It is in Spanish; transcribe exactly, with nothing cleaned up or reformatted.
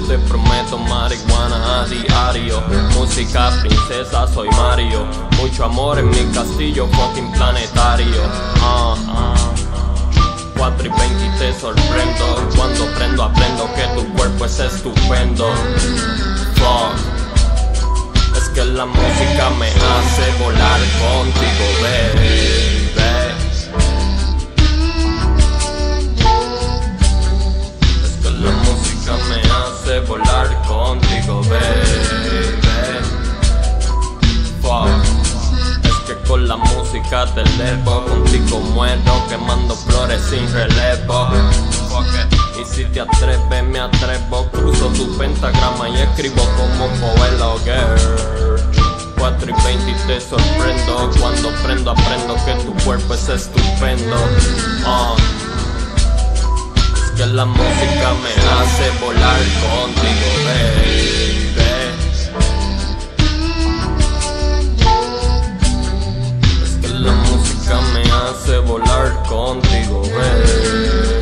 te prometo marihuana a diario. Música princesa, soy Mario. Mucho amor en mi castillo, fucking planetario. uh, cuatro y veinte y te sorprendo. Cuando prendo aprendo que tu cuerpo es estupendo. Fuck. Es que la música me hace volar contigo, baby. Es que la música me hace volar contigo, baby. Fuck. Es que con la música te elevo, contigo muero quemando flores sin relevo. Fuck it. Y si te atreves, me atrevo. Cruzo tu pentagrama y escribo como Coelho, girl. Cuatro y veinte y te sorprendo. Cuando prendo aprendo que tu cuerpo es estupendo. uh. Es que la música me hace volar contigo, baby. Es que la música me hace volar contigo, baby.